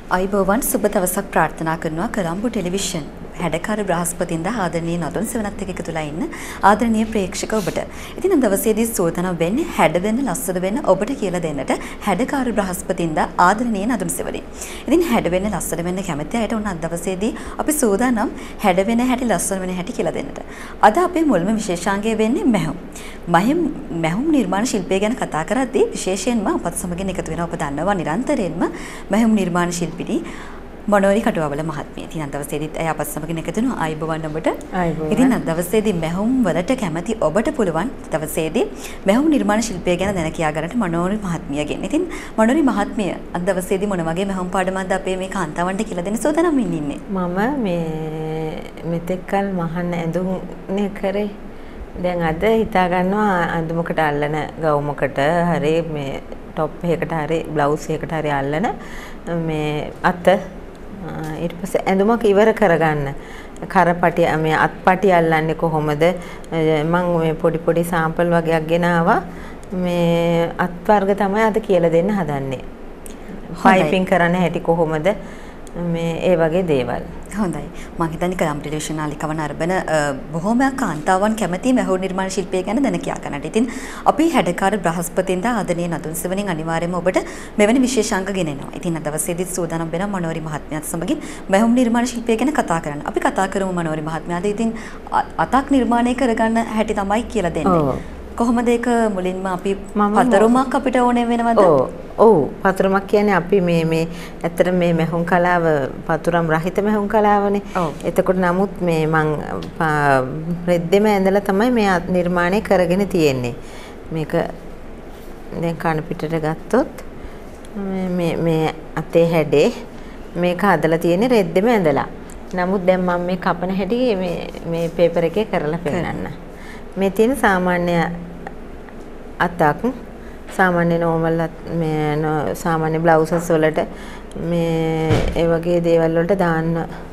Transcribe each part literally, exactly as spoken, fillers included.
අයිබෝවන් සුබ දවසක් ප්‍රාර්ථනා කරනවා කොළඹ ටෙලිවිෂන් හැඩකාර බ්‍රහස්පතින්දා ආදරණීය නතුන් සෙවණත් එක්ක එකතුලා ඉන්න ආදරණීය ප්‍රේක්ෂක ඔබට. ඉතින් අද දවසේදී සූදානම් වෙන්නේ හැඩ වෙන්න ලස්සන වෙන්න ඔබට කියලා දෙන්නට හැඩකාර බ්‍රහස්පතින්දා ආදරණීය නතුන් සෙවණේ. ඉතින් හැඩ වෙන්න ලස්සන වෙන්න කැමති අයට උන් අද දවසේදී අපි සූදානම් හැඩ වෙන හැටි ලස්සන වෙන හැටි කියලා දෙන්නට. අද අපේ මුල්ම විශේෂාංගය වෙන්නේ මැහුම්. මහිම් මැහුම් නිර්මාණ ශිල්පය ගැන කතා කරද්දී විශේෂයෙන්ම අපත් සමගින් එකතු වෙනවා ඔබ දන්නවා නිරන්තරයෙන්ම මැහුම් නිර්මාණ ශිල්පිනී මොනෝරි කටුවවල මහත්මිය. ඉතින් අද දවසේදීත් ඇය අපත් සමගින් එකතු වෙනවා. ආයිබෝවන් ඔබට. ආයිබෝවන්. ඉතින් අද දවසේදී මැහුම් වලට කැමති ඔබට පුළුවන් දවසේදී මැහුම් නිර්මාණ ශිල්පය ගැන දැන කියා ගන්නට මොනෝරි මහත්මියගෙන්. ඉතින් මොනෝරි මහත්මිය අද දවසේදී මොන වගේ මැහුම් පාඩමක්ද අපේ මේ කාන්තාවන්ට කියලා දෙන්න සූදානම් වෙන්නේ ඉන්නේ. මම මේ මෙතෙක්කල් මහන්න ඇඳුම්නේ කරේ. දැන් අද හිතා ගන්නවා අඳුමකට අල්ලන ගවුමකට හරි මේ টොප් එකකට හරි බ්ලවුස් එකකට හරි අල්ලන මේ අත ඊට පස්සේ ඇඳුමක් ඉවර කරගන්න කරපටි මේ අත්පටි අල්ලන්නේ කොහොමද මම මේ පොඩි පොඩි සාම්පල් වගේක් ගෙනාවා මේ අත් වර්ග තමයි අද කියලා දෙන්න හදන්නේ. පයිපින් කරන්න හැටි කොහොමද මේ ඒ වගේ දේවල්. හොඳයි. මම හිතන්නේ කොළඹ ටෙලිවිෂන් නාලිකාව නරඹන බොහෝමයක් කාන්තාවන් කැමති මැහුම් නිර්මාණ ශිල්පය ගැන දැන කියා ගන්නට. ඉතින් අපි හැඩකාර බ්‍රහස්පතින්දා ආදරණීය නතුන් සෙවණින් අනිවාර්යයෙන්ම ඔබට මෙවැනි විශේෂාංග ගෙනෙනවා. ඉතින් අද දවසේදී සූදානම් වෙන මොනෝරි මහත්මියත් සමගින් මැහුම් නිර්මාණ ශිල්පය ගැන කතා කරන්න. අපි කතා කරමු මොනෝරි මහත්මියාද. ඉතින් අතක් නිර්මාණය කරගන්න හැටි තමයි කියලා දෙන්නේ. කොහොමද ඒක මුලින්ම අපි පතරුමක් අපිට ඕනේ වෙනවද? ඔව්. ඔව්. පතරුමක් කියන්නේ අපි මේ මේ ඇත්තට මේ මැහුම් කලාව පතුරම් රහිත මැහුම් කලාවනේ. එතකොට නමුත් මේ මං රෙද්දෙම ඇඳලා තමයි මේ නිර්මාණය කරගෙන තියෙන්නේ. මේක දැන් කන පිටට ගත්තොත් මේ මේ අතේ හැඩේ මේක හදලා තියෙන්නේ රෙද්දෙම ඇඳලා. නමුත් දැන් මම මේ කපන හැටි මේ මේ පේපර් එකේ කරලා පෙන්නන්න. මේ තියෙන සාමාන්‍ය අතක් සාමාන්‍ය නෝමල් මේ සාමාන්‍ය බ්ලවුසස් වලට මේ ඒ වගේ දේවල් වලට දාන්න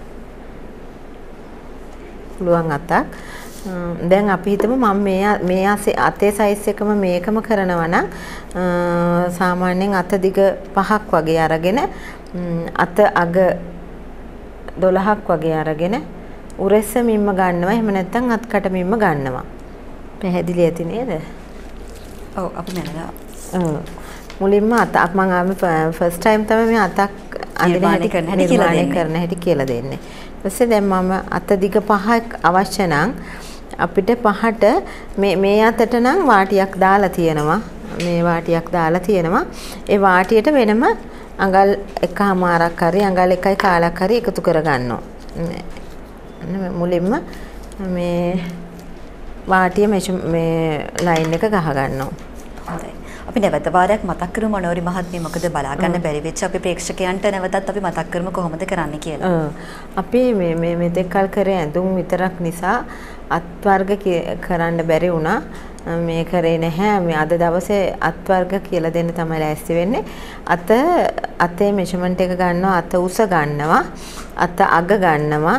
පුළුවන් අතක්. දැන් අපි හිතමු මම මේ මේ අතේ සයිස් එකම මේකම කරනවා නම් සාමාන්‍යයෙන් අත දිග පහක් වගේ අරගෙන අත අග දොළහක් වගේ අරගෙන උරෙස්ස මිම්ම ගන්නවා. එහෙම නැත්නම් අත්කට මිම්ම ගන්නවා. පැහැදිලි ඇති නේද? ඔව් අපි මනලා. ඔව්. මුලින්ම අත මම ආවේ ෆස්ට් ටයිම් තමයි මේ අතක් නිර්මාණය කරන්න හැටි කියලා දෙන්නේ. කරන්න හැටි කියලා දෙන්නේ. ඊපස්සේ දැන් මම අත දිග පහක් අවශ්‍ය නම් අපිට පහට මේ මේ අතට නම් වාටියක් දාලා තියෙනවා. මේ වාටියක් දාලා තියෙනවා. ඒ වාටියට වෙනම අඟල් එකමාරක් හරි අඟල් එකයි කාලක් හරි එකතු කරගන්නවා. මුලින්ම මේ වාටිය මේ ලයින් එක ගහ ගන්නවා. හොඳයි. අපි නැවත වාරයක් මතක් කරමු මොනෝරි මහත්මිය මොකද බලා ගන්න බැරි වෙච්ච අපි ප්‍රේක්ෂකයන්ට නැවතත් අපි මතක් කරමු කොහොමද කරන්න කියලා. ඔව්. අපි මේ මේ මෙතෙක් කල් කරේ ඇඳුම් විතරක් නිසා අත් වර්ග කරන්න බැරි වුණා. මේ කරේ නැහැ. මේ අද දවසේ අත් වර්ග කියලා දෙන්න තමයි ලෑස්ති වෙන්නේ. අත අතේ මෙෂර්මන්ට් එක ගන්නවා, අත උස ගන්නවා, අත අග ගන්නවා.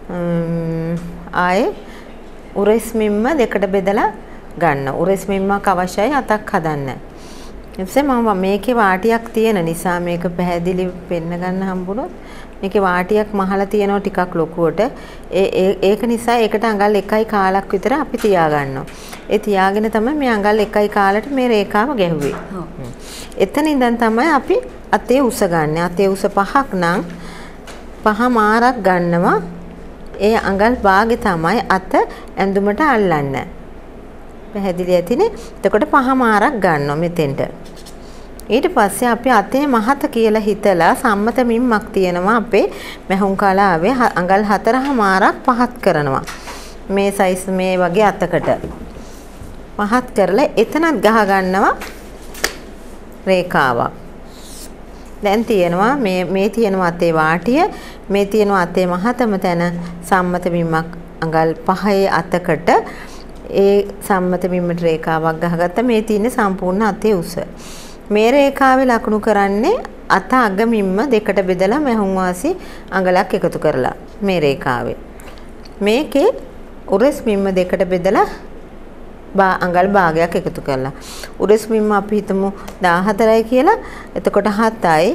ආයේ උරස් මිම්ම දෙකට බෙදලා ගන්න. උරස් මිම්මක් අවශ්‍යයි අතක් හදන්න. ඊපස්සේ මම මේකේ වාටියක් තියෙන නිසා මේක පැහැදිලි පෙන්න ගන්න හම්බුනොත් මේකේ වාටියක් මහලා තියෙනවා ටිකක් ලොකුවට. ඒ ඒක නිසා ඒකට අඟල් එකයි කාලක් විතර අපි තියා ගන්නවා. ඒ තියාගෙන තමයි මේ අඟල් එකයි කාලට මේ රේඛාව ගැහුවේ. එතන ඉඳන් තමයි අපි අතේ උස ගන්න. අතේ උස පහක් නම් පහ මාරක් ගන්නවා. ඒ අඟල් භාගෙ තමයි අත ඇඳුමට අල්ලන්න. පැහැදිලි ඇතිනේ. එතකොට පහමාරක් ගන්නවා මෙතෙන්ට. ඊට පස්සේ අපි අතේ මහත කියලා හිතලා සම්මත මිම්මක් තියෙනවා අපේ මැහුම් කලාවේ අඟල් හතරමාරක් පහත් කරනවා. මේ සයිස් මේ වගේ අතකට. පහත් කරලා එතනත් ගහ ගන්නවා රේඛාවක්. දැන් තියෙනවා මේ මේ තියෙනවා අතේ වාටිය මේ තියෙනවා අතේ මහතම තැන සම්මත මිම්මක් අඟල් පහේ අතකට ඒ සම්මත මිම්මට රේඛාවක් ගහගත්තා. මේ තියෙන්නේ සම්පූර්ණ අතේ උස. මේ රේඛාවේ ලකුණු කරන්නේ අත අග මිම්ම දෙකට බෙදලා මැහුම් වාසි අඟලක් එකතු කරලා මේ රේඛාවේ. මේකේ උරස් මිම්ම දෙකට බෙදලා බා අඟල් භාගයක් එකතු කරලා උරස් මිම්ම අපි හිතමු දාහතරයි කියලා. එතකොට හතයි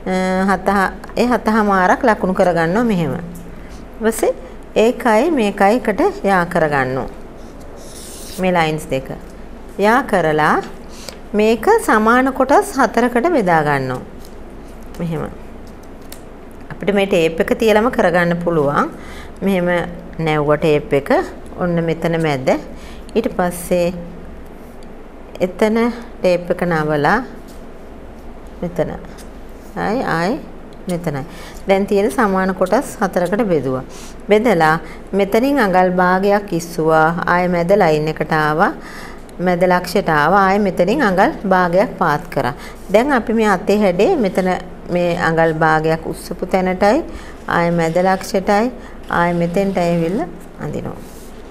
හත ඒ හතමාරක් ලකුණු කරගන්නවා මෙහෙම. ඊපස්සේ ඒකයි මේකයි එකට යා කරගන්නවා. මේ ලයින්ස් දෙක. යා කරලා මේක සමාන කොටස් හතරකට බෙදා ගන්නවා. මෙහෙම. අපිට මේ ටේප් එක තියලම කරගන්න පුළුවන්. මෙහෙම නැවුව ටේප් එක ඔන්න මෙතන මැද. ඊට පස්සේ එතන ටේප් එක නවලා මෙතන. ආයි ආයි මෙතනයි. දැන් තියෙන සමාන කොටස් හතරකට බෙදුවා. බෙදලා මෙතනින් අඟල් භාගයක් ඉස්සුවා. ආයෙ මැද ලයින් එකට ආවා. මැද ලක්ෂයට ආවා. ආයෙ මෙතනින් අඟල් භාගයක් පාත් කරා. දැන් අපි මේ අතේ හැඩේ මෙතන මේ අඟල් භාගයක් උස්සපු තැනටයි ආයෙ මැද ලක්ෂයටයි ආයෙ මෙතෙන්ට ඇවිල්ලා අඳිනවා.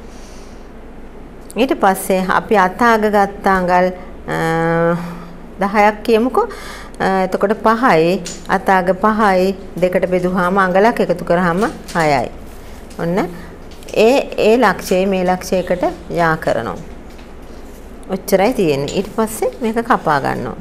ඊට පස්සේ අපි අතාග ගත්ත අඟල් දහයක් කියමුකෝ. එතකොට පහයි අතාග පහයි දෙකට බෙදුවාම අඟලක් එකතු කරාම හයයි. ඔන්න ඒ ඒ ලක්ෂය මේ ලක්ෂයකට යා කරනවා. ඔච්චරයි තියෙන්නේ. ඊට පස්සේ මේක කපා ගන්නවා.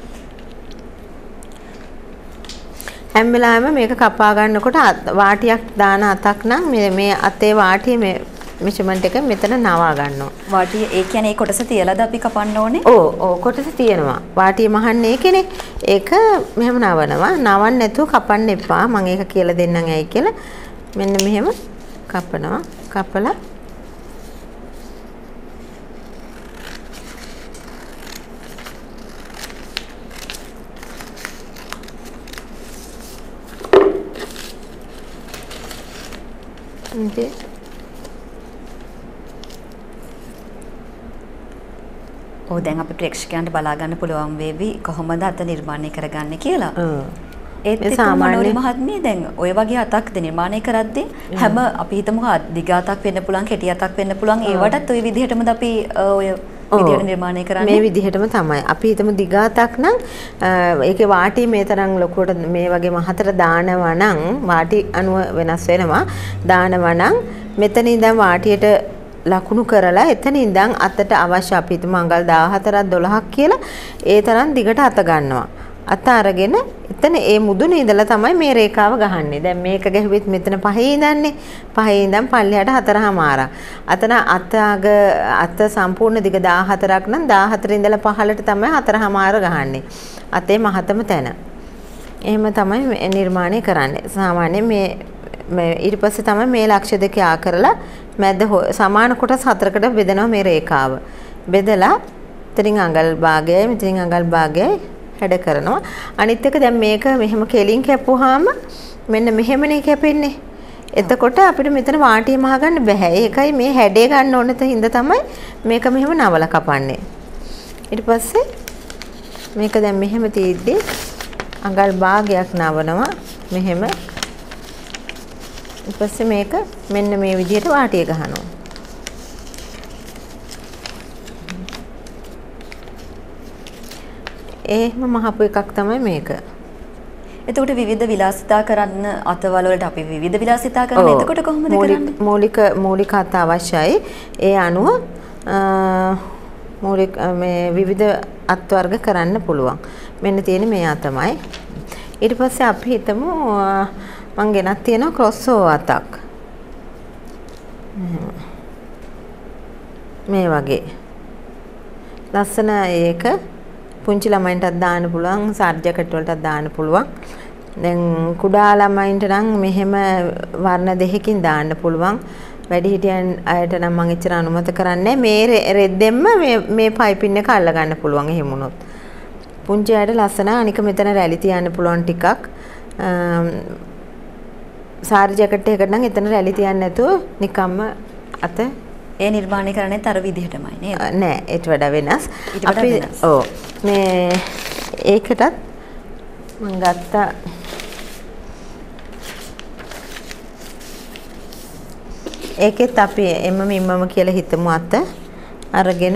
හැම වෙලාවෙම මේක කපා ගන්නකොට වාටියක් දාන අතක් නම් මේ මේ අතේ වාටිය මේ මෙෂර්මන්ට් එක මෙතන නවා ගන්නවා. වාටිය ඒ කියන්නේ ඒ කොටස තියලාද අපි කපන්න ඕනේ? ඔව් ඔව් කොටස තියෙනවා. වාටිය මහන්නේ ඒකනේ. ඒක මෙහෙම නවනවා. නවන්න නැතුව කපන්න එපා. මම ඒක කියලා දෙන්නම් ඇයි කියලා. මෙන්න මෙහෙම කපනවා. කපලා ඉතින් ඔව් දැන් අපි ප්‍රේක්ෂකයන්ට බලා ගන්න පුළුවන් වේවි කොහොමද අත නිර්මාණය කරගන්නේ කියලා. ඔව්. ඒත් සාමාන්‍ය මහත්මිය දැන් ඔය වගේ අතක් නිර්මාණය කරද්දී හැම අපි හිතමුකෝ දිග අතක් වෙන්න පුළුවන් කෙටි අතක් වෙන්න පුළුවන් ඒවටත් ඔය විදිහටමද අපි ඔය විදිහට නිර්මාණය කරන්නේ? මේ විදිහටම තමයි. අපි හිතමු දිග අතක් නම් ඒකේ වාටි මේ තරම් ලොකුවට මේ වගේ මහතට දානවා නම් වාටි අණුව වෙනස් වෙනවා. දානවා නම් මෙතන ඉඳන් වාටියට ලකුණු කරලා එතන ඉඳන් අතට අවශ්‍ය අපි හිතමු අඟල් දහහතරක් දොළහක් කියලා ඒ තරම් දිගට අත ගන්නවා. අත අරගෙන එතන ඒ මුදුනේ ඉඳලා තමයි මේ රේඛාව ගහන්නේ. දැන් මේක ගැහුවෙත් මෙතන පහේ ඉඳන්නේ. පහේ ඉඳන් පල්ලෙහාට හතරමාරක්. අතන අත අග අත සම්පූර්ණ දිග දහහතරක් නම් දහහතර ඉඳලා පහළට තමයි හතරමාර ගහන්නේ. අතේ මහතම තැන. එහෙම තමයි නිර්මාණය කරන්නේ. සාමාන්‍යයෙන් මේ මේ ඊට පස්සේ තමයි මේ ලක්ෂ දෙක ආ කරලා මැද සමාන කොටස් හතරකට බෙදනවා මේ රේඛාව. බෙදලා එතනින් අඟල් භාගයයි මෙතනින් අඟල් භාගයයි හැඩ කරනවා. අනිත් එක දැන් මේක මෙහෙම කෙලින් කැපුවාම මෙන්න මෙහෙමනේ කැපෙන්නේ. එතකොට අපිට මෙතන වාටිය මහ ගන්න බෑ. ඒකයි මේ හැඩේ ගන්න ඕන තැනින්ද තමයි මේක මෙහෙම නවල කපන්නේ. ඊට පස්සේ මේක දැන් මෙහෙම තියෙද්දි අඟල් භාගයක් නවනවා මෙහෙම. ඊට පස්සේ මේක මෙන්න මේ විදිහට වාටිය ගහනවා. එහෙම මහපු එකක් තමයි මේක. එතකොට විවිධ විලාසිතා කරන්න අතවල වලට අපි විවිධ විලාසිතා කරන්නේ එතකොට කොහොමද කරන්නේ? මූලික මූලික අත අවශ්‍යයි. ඒ අනුව මූලික මේ විවිධ අත් වර්ග කරන්න පුළුවන්. මෙන්න තියෙන මේ අතමයි. ඊට පස්සේ අපි හිතමු මං ගෙනත් තියෙනවා ක්‍රොස් ඕවර් අතක්. මේ වගේ. ලස්සන ඒක පුංචි ළමයින්ටත් දාන්න පුළුවන්, සාර් ජැකට් වලටත් දාන්න පුළුවන්. දැන් කුඩා ළමයින්ට නම් මෙහෙම වර්ණ දෙකකින් දාන්න පුළුවන්. වැඩිහිටියන් අයට නම් මම එච්චර අනුමත කරන්නේ මේ රෙද්දෙන්ම මේ මේ පයිපින් එක අල්ල ගන්න පුළුවන් එහෙම වුණොත්. පුංචි අයට ලස්සන අනික මෙතන රැලි තියන්න පුළුවන් ටිකක්. සාරි ජැකට් එකකට නම් එතන රැලි තියන්න නැතුව නිකම්ම අත ඒ නිර්මාණය කරන්නේත් අර විදිහටමයි නේද? නෑ ඒට වඩා වෙනස්. අපි ඔව් මේ ඒකටත් මම ගත්තා ඒකෙත් අපි එම්ම මිම්මම කියලා හිතමු අත අරගෙන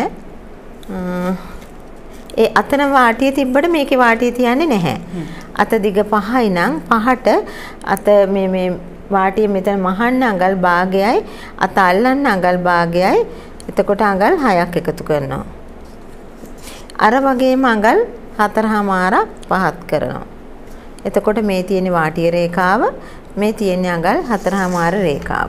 ඒ අතන වාටිය තිබ්බට මේකේ වාටිය තියන්නේ නැහැ. අත දිග පහයි නම් පහට අත මේ මේ වාටිය මෙතන මහන්න අඟල් භාගයයි අත අල්ලන්න අඟල් භාගයයි එතකොට අඟල් හයක් එකතු කරනවා. අර වගේම අඟල් හතරමාරක් පහත් කරනවා. එතකොට මේ තියෙන වාටිය රේඛාව මේ තියෙන අඟල් හතරමාර රේඛාව.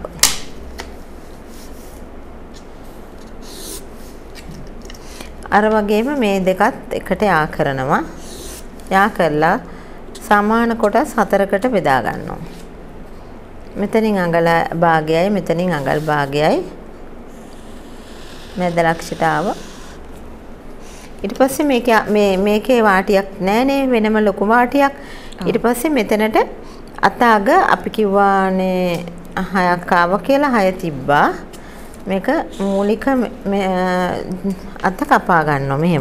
අර වගේම මේ දෙකත් එකට යා කරනවා. යා කරලා සමාන කොටස් හතරකට බෙදා ගන්නවා. මෙතනින් අඟල භාගයයි මෙතනින් අඟල් භාගයයි මැද ලක්ෂයට ආවා. ඊට පස්සේ මේක මේ මේකේ වාටියක් නෑනේ වෙනම ලොකු වාටියක්. ඊට පස්සේ මෙතනට අත අග අපි කිව්වානේ හයක් ආවා කියලා හය තිබ්බා. මේක මූලික අත කපා ගන්නවා මෙහෙම.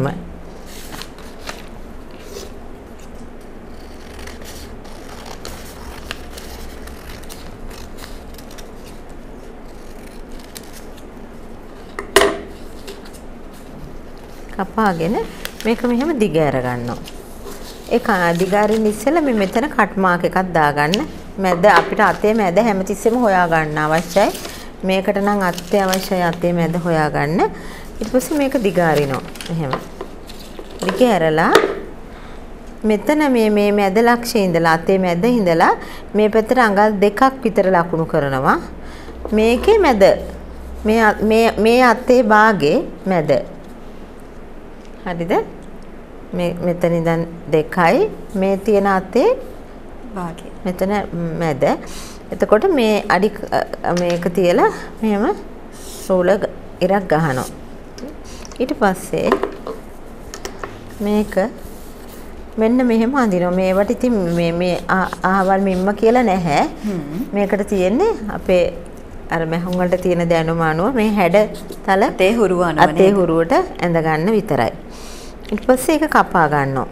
කපාගෙන මේක මෙහෙම දිග ඇර ගන්නවා. ඒක දිගාරින් ඉස්සෙල්ලා මේ මෙතන කට් මාක් එකක් දාගන්න. මැද අපිට අතේ මැද හැමතිස්සෙම හොයා ගන්න අවශ්‍යයි. මේකට නම් අතේ අවශ්‍යයි අතේ මැද හොයා ගන්න. ඊට පස්සේ මේක දිගාරිනවා. එහෙම. දිග ඇරලා මෙතන මේ මේ මැද ලක්ෂයේ ඉඳලා අතේ මැද ඉඳලා මේ පැත්තට අඟල් දෙකක් විතර ලකුණු කරනවා. මේකේ මැද මේ මේ මේ අතේ භාගේ මැද හරිද? මේ මෙතන ඉඳන් දෙකයි මේ තියෙන අතේ භාගය. මෙතන මැද. එතකොට මේ අඩි මේක තියලා මෙහෙම රූල ඉරක් ගහනවා. ඊට පස්සේ මේක මෙන්න මෙහෙම අඳිනවා. මේවට ඉතින් මේ මේ ආවල් මිම්ම කියලා නැහැ. මේකට තියෙන්නේ අපේ අර මහුන් වලට තියෙන දැනුම අනුව මේ හැඩ තල අතේ හුරුව අනුව අතේ හුරුවට ඇඳ ගන්න විතරයි. ඊට පස්සේ ඒක කපා ගන්නවා.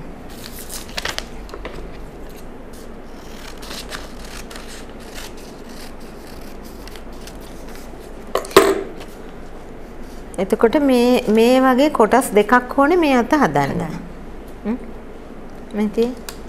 එතකොට මේ මේ වගේ කොටස් දෙකක් ඕනේ මේ අත හදන්න. හ්ම්. මෙතේ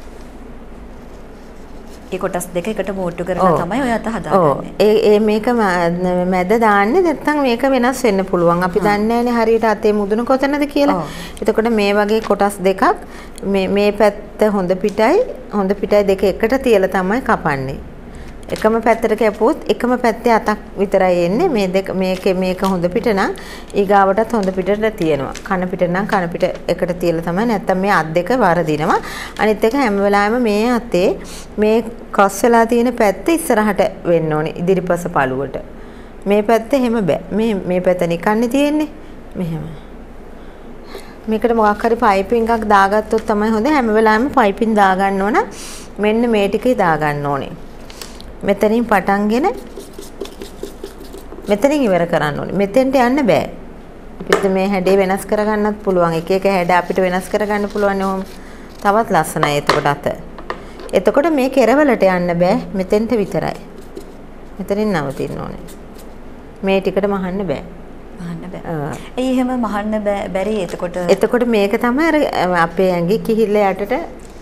ඒ කොටස් දෙක එකට මෝට්ටු කරලා තමයි ඔය අත හදාගන්නේ. ඔව්. ඒ ඒ මේක මැද දාන්නේ නැත්නම් මේක වෙනස් වෙන්න පුළුවන්. අපි දන්නේ නැහැනේ හරියට අතේ මුදුන කොතනද කියලා. එතකොට මේ වගේ කොටස් දෙකක් මේ මේ පැත්ත හොඳ පිටයි හොඳ පිටයි දෙක එකට තියලා තමයි කපන්නේ. එකම පැත්තට කැපුවොත් එකම පැත්තේ අතක් විතරයි එන්නේ. මේ දෙක මේකේ මේක හොඳ පිට නම් ඊගාවටත් හොඳ පිටට තියෙනවා. කන පිට නම් කන පිට එකට තියලා තමයි නැත්තම් මේ අත් දෙක වරදිනවා. අනිත් එක හැම වෙලාවෙම මේ අතේ මේ ක්‍රොස් වෙලා තියෙන පැත්ත ඉස්සරහට වෙන්න ඕනේ ඉදිරිපස පළුවට. මේ පැත්ත එහෙම බෑ. මේ මේ පැත්ත නිකන්නේ තියෙන්නේ. මෙහෙම. මේකට මොකක් හරි පයිපින් එකක් දාගත්තොත් තමයි හොඳ. හැම වෙලාවෙම පයිපින් දාගන්න ඕන. මෙන්න මේ ටිකේ දාගන්න ඕනේ. මෙතනින් පටන්ගෙන මෙතනින් ඉවර කරන්න ඕනේ. මෙතෙන්ට යන්න බෑ. අපිට මේ හැඩේ වෙනස් කරගන්නත් පුළුවන්. එක එක හැඩ අපිට වෙනස් කරගන්න පුළුවන් ඕම්. තවත් ලස්සනයි එතකොට අත. එතකොට මේ කෙරවලට යන්න බෑ. මෙතෙන්ට විතරයි. මෙතනින් නවතින්න ඕනේ. මේ ටිකට මහන්න බෑ. මහන්න බෑ. ඒ එහෙම මහන්න බැරි එතකොට එතකොට මේක තමයි අර අපේ ඇඟි කිහිල්ල යටට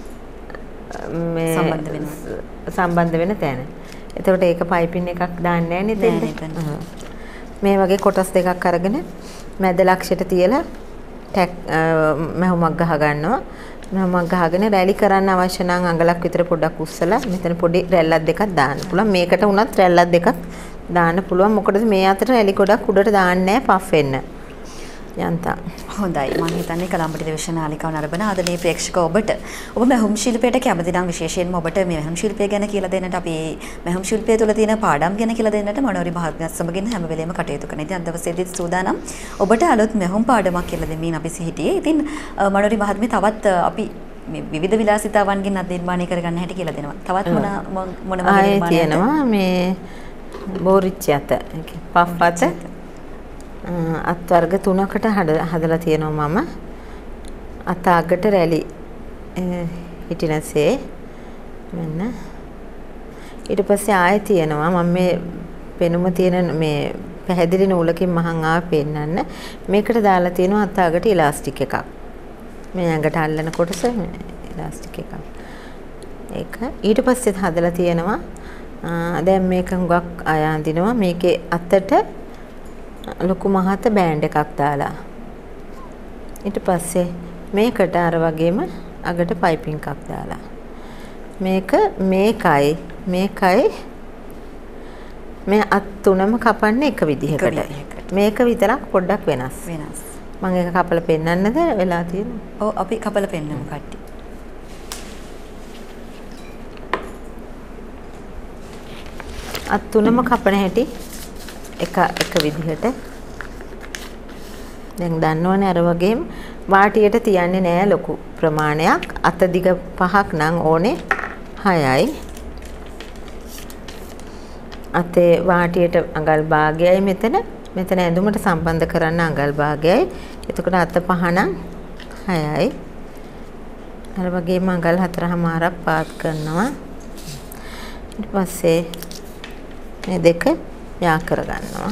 මේ සම්බන්ධ වෙනවා. සම්බන්ධ වෙන තැන. එතකොට ඒක පයිපින් එකක් දාන්නේ නැහැ නේද? මේ වගේ කොටස් දෙකක් අරගෙන මැද ලක්ෂයට තියලා ටැක් මහුමක් ගහ ගන්නවා. මහුමක් ගහගෙන රැලි කරන්න අවශ්‍ය නම් අඟලක් විතර පොඩ්ඩක් උස්සලා මෙතන පොඩි රැල්ලක් දෙකක් දාන්න පුළුවන්. මේකට උනත් රැල්ලක් දෙකක් දාන්න පුළුවන්. මොකද මේ අතට රැලි ගොඩක් උඩට දාන්නේ නැහැ පෆ් වෙන්න. යන්තා. හොඳයි. මම හිතන්නේ කලම්බ ටෙලිවිෂන් නාලිකාව නරඹන ආදරණීය ප්‍රේක්ෂක ඔබට ඔබ මහුම් ශිල්පයට කැමති නම් විශේෂයෙන්ම ඔබට මේ මහුම් ශිල්පය ගැන කියලා දෙන්නට අපි මහුම් ශිල්පය තුළ තියෙන පාඩම් ගැන කියලා දෙන්නට මනෝරි මහත්මියත් සමගින් හැම වෙලේම කටයුතු කරන. ඉතින් අද දවසේදීත් සූදානම් ඔබට අලුත් මහුම් පාඩමක් කියලා දෙමින් අපි සිහිටියේ. ඉතින් මනෝරි මහත්මිය තවත් අපි මේ විවිධ විලාසිතාවන්ගෙන් අද නිර්මාණය කරගන්න හැටි කියලා දෙනවා. තවත් මොන මොන වගේ නිර්මාණයක්ද? තියෙනවා මේ බෝරිච්ච අත. පෆ් අත. අත් වර්ග තුනකට හදලා තියෙනවා මම. අත අගට රැලි හිටිනසේ මෙන්න. ඊට පස්සේ ආයෙ තියෙනවා මම මේ පෙනුම තියෙන මේ පැහැදිලි නූලකින් මහන් ආව පෙන්නන්න. මේකට දාලා තියෙනවා අත අගට ඉලාස්ටික් එකක්. මේ ඇඟට අල්ලන කොටස ඉලාස්ටික් එකක්. ඒක ඊට පස්සේ හදලා තියෙනවා දැන් මේක හුඟක් අය අඳිනවා. මේකේ අතට ලොකු මහත බෑන්ඩ් එකක් දාලා. ඊට පස්සේ මේකට අර වගේම අගට පයිපින් එකක් දාලා. මේක මේකයි මේකයි මේ අත් තුනම කපන්නේ එක විදිහකට. මේක විතරක් පොඩ්ඩක් වෙනස්. වෙනස්. මම ඒක කපලා පෙන්නන්නද වෙලා තියෙන්නේ? ඔව් අපි කපලා පෙන්නමු කට්ටි. අත් තුනම කපන හැටි එක එක විදිහට. දැන් දන්නවනේ අර වගේම වාටියට තියන්නේ නෑ ලොකු ප්‍රමාණයක්. අත දිග පහක් නම් ඕනේ හයයි. අතේ වාටියට අඟල් භාගයයි මෙතන. මෙතන ඇඳුමට සම්බන්ධ කරන්න අඟල් භාගයයි. එතකොට අත පහ නම් හයයි. අර වගේම අඟල් හතරමාරක් පාත් කරනවා. ඊට පස්සේ මේ දෙක යා කර ගන්නවා.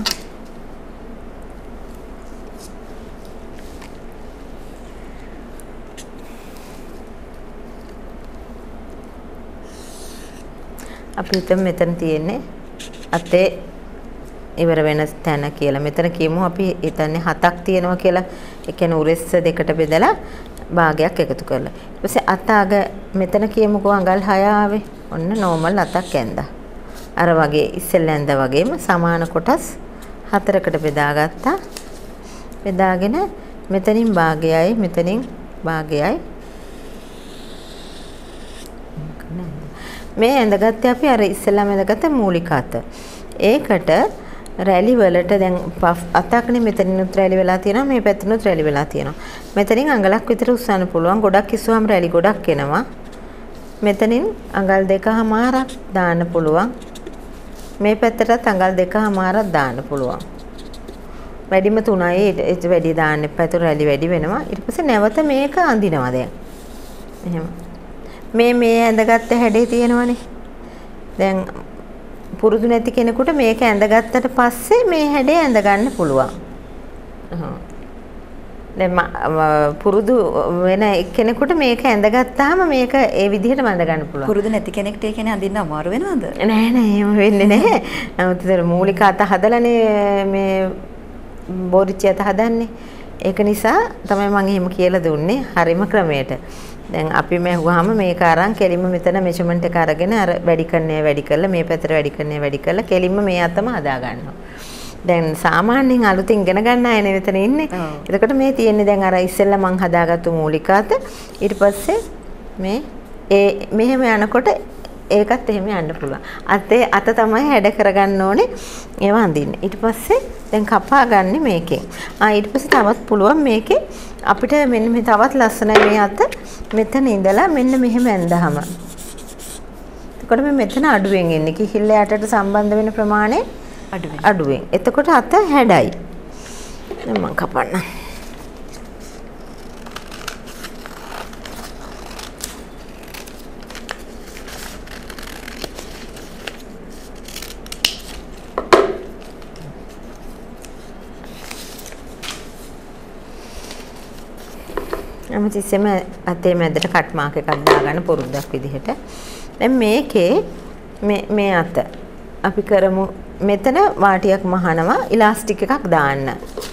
අපි හිතමු මෙතන තියෙන්නේ අතේ ඉවර වෙන තැන කියලා. මෙතන කියමු අපි හිතන්නේ හතක් තියෙනවා කියලා. ඒ කියන්නේ උරෙස්ස දෙකට බෙදලා භාගයක් එකතු කරලා. ඊට පස්සේ අත අග මෙතන කියමුකෝ අඟල් හය ආවේ. ඔන්න නෝමල් අතක් ඇඳා. අර වගේ ඉස්සෙල්ලා ඇඳා වගේම සමාන කොටස් හතරකට බෙදාගත්තා. බෙදාගෙන මෙතනින් භාගයයි මෙතනින් භාගයයි මේ ඇඳගත්තේ අපි අර ඉස්සෙල්ලාම ඇඳගත්ත මූලික අත. ඒකට රැලි වලට දැන් අතක්නේ මෙතනිනුත් රැලි වෙලා තියෙනවා මේ පැත්තෙනුත් රැලි වෙලා තියෙනවා. මෙතනින් අඟලක් විතර උස්සන්න පුළුවන්. ගොඩක් ඉස්සුවම රැලි ගොඩක් එනවා. මෙතනින් අඟල් දෙකමාරක් දාන්න පුළුවන්. මේ පැත්තටත් අඟල් දෙකමාරක් දාන්න පුළුවන්. වැඩිම තුනයි ඒක වැඩි දාන්න එපා. ඒක රැලි වැඩි වෙනවා. ඊට පස්සේ නැවත මේක අඳිනවා දැන්. එහෙම. මේ මේ ඇඳගත්ත හැඩේ තියෙනවනේ. දැන් පුරුදු නැති කෙනෙකුට මේක ඇඳගත්තට පස්සේ මේ හැඩේ ඇඳ ගන්න පුළුවන්. හ්ම්. දැන් පුරුදු වෙන කෙනෙකුට මේක ඇඳගත්තාම මේක ඒ විදිහටම ඇඳ ගන්න පුළුවන්. පුරුදු නැති කෙනෙක්ට ඒ කියන්නේ අඳින්න අමාරු වෙනවද? නෑ නෑ එහෙම වෙන්නේ නෑ. නමුත් ඒතර මූලික අත හදලානේ මේ බෝරිච්චි අත හදන්නේ. ඒක නිසා තමයි මම එහෙම කියලා දුන්නේ හරිම ක්‍රමයට. දැන් අපි මෙහුවාම මේක අරන් කෙලින්ම මෙතන මෙෂර්මන්ට් එක අරගෙන අර වැඩි කරන්නේ වැඩි කරලා මේ පැත්තට වැඩි කරන්නේ වැඩි කරලා කෙලින්ම මේ අතම හදා ගන්නවා. දැන් සාමාන්‍යයෙන් අලුතින් ඉගෙන ගන්න අය නේ මෙතන ඉන්නේ. එතකොට මේ තියෙන්නේ දැන් අර ඉස්සෙල්ලා මං හදාගත්තු මූලික අත. ඊට පස්සේ මේ ඒ මෙහෙම යනකොට ඒකත් එහෙම යන්න පුළුවන්. අතේ අත තමයි හැඩ කරගන්න ඕනේ ඒව අඳින්න. ඊට පස්සේ දැන් කපා ගන්න මේකෙන්. ආ ඊට පස්සේ තවත් පුළුවන් මේකේ අපිට මෙන්න මේ තවත් ලස්සනයි මේ අත මෙතන ඉඳලා මෙන්න මෙහෙම ඇඳහම. එතකොට මේ මෙතන අඩුවෙන් එන්නේ කිහිල්ල යටට සම්බන්ධ වෙන ප්‍රමාණය අඩුවෙන්. අඩුවෙන්. එතකොට අත හැඩයි. දැන් මම කපන්න. අමතිස්සෙම අතේ මැදට කට් මාක් එකක් දාගන්න පුරුද්දක් විදිහට. දැන් මේකේ මේ මේ අත අපි කරමු මෙතන වාටියක් මහනවා ඉලාස්ටික් එකක් දාන්න.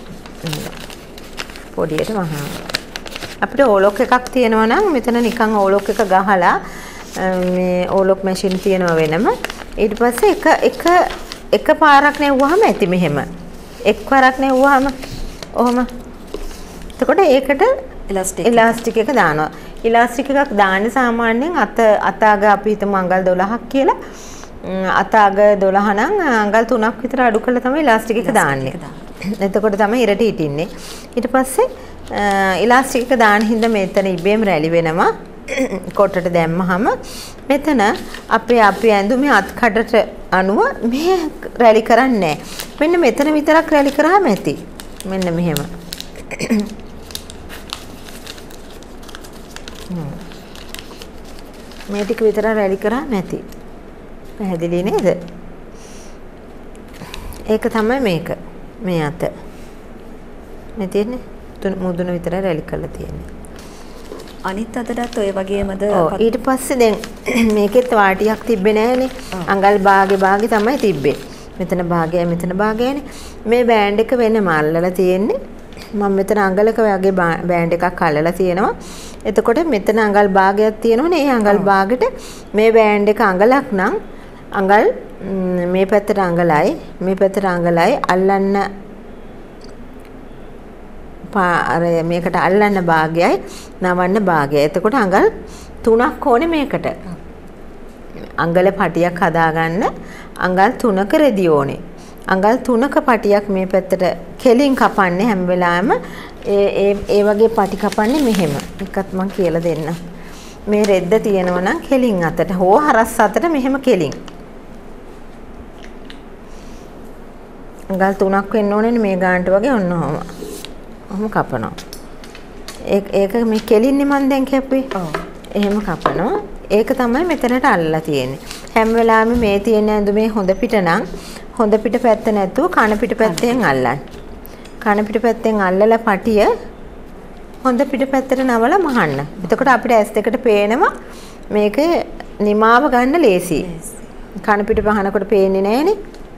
පොඩියට මහනවා. අපිට ඕලොක් එකක් තියෙනවා නම් මෙතන නිකන් ඕලොක් එක ගහලා මේ ඕලොක් මැෂින් තියෙනවා වෙනම. ඊට පස්සේ එක එක එක පාරක් නෙවුවාම ඇති මෙහෙම. එක් පාරක් නෙවුවාම ඔහම. එතකොට ඒකට ඉලාස්ටික් ඉලාස්ටික් එක දානවා. ඉලාස්ටික් එකක් දාන්නේ සාමාන්‍යයෙන් අත අතාග අපි හිතමු අඟල් දොළහක් කියලා. අතාග දොළහ නම් අඟල් තුනක් විතර අඩු කරලා තමයි ඉලාස්ටික් එක දාන්නේ. එතකොට තමයි ඉරට හිටින්නේ. ඊට පස්සේ ඉලාස්ටික් එක දාන හින්දා මෙතන ඉබේම රැලි වෙනවා. කොටට දැම්මහම මෙතන අපේ අපි ඇඳුමේ අත් කඩට අනුව මේ රැලි කරන්නේ නැහැ. මෙන්න මෙතන විතරක් රැලි කරාම ඇති. මෙන්න මෙහෙම. මේ ටික විතර රැලි කරා නැති. පැහැදිලි නේද? ඒක තමයි මේක. මේ අත. මේ තියෙන්නේ තුන මුදුන විතර රැලි කරලා තියෙන්නේ. අනිත් අතටත් ඔය වගේමද? ඔව් ඊට පස්සේ දැන් මේකෙත් වාටියක් තිබ්බේ නැහනේ. අඟල් භාගේ භාගේ තමයි තිබ්බේ. මෙතන භාගයයි මෙතන භාගයනේ. මේ බෑන්ඩ් එක වෙනම අල්ලලා තියෙන්නේ. මම මෙතන අඟලක වගේ බෑන්ඩ් එකක් අල්ලලා තියෙනවා. එතකොට මෙතන අඟල් භාගයක් තියෙනවනේ. ඒ අඟල් භාගෙට මේ බෑන්ඩ් එක අඟලක් නම් අඟල් මේ පැත්තට අඟලයි මේ පැත්තට අඟලයි අල්ලන්න අර මේකට අල්ලන්න භාගයයි නවන්න භාගයයි. එතකොට අඟල් තුනක් ඕනේ මේකට. අඟල පටියක් හදාගන්න අඟල් තුනක රෙදි ඕනේ. අඟල් තුනක පටියක් මේ පැත්තට කෙලින් කපන්නේ හැම වෙලාවෙම ඒ ඒ ඒ වගේ පටි කපන්නේ මෙහෙම. එකත් මම කියලා දෙන්නම්. මේ රෙද්ද තියෙනවා නම් කෙලින් අතට හෝ හරස් අතට මෙහෙම කෙලින්. අඟල් තුනක් වෙන්න ඕනේ මේ ගානට වගේ ඔන්න ඔහම. ඔහම කපනවා. ඒක ඒක මේ කෙලින්නේ මම දැන් කැපුවේ. ඔව්. එහෙම කපනවා. ඒක තමයි මෙතනට අල්ලලා තියෙන්නේ. හැම වෙලාවෙම මේ තියෙන ඇඳුමේ හොඳ පිට නම් හොඳ පිට පැත්ත නැතුව කන පිට පැත්තෙන් අල්ලන්න. කන පිට පැත්තෙන් අල්ලලා පටිය හොඳ පිට පැත්තට නවලා මහන්න. එතකොට අපිට ඇස් දෙකට පේනවා මේක නිමාව ගන්න ලේසියි. කන පිට පහනකොට පේන්නේ නැහනේ.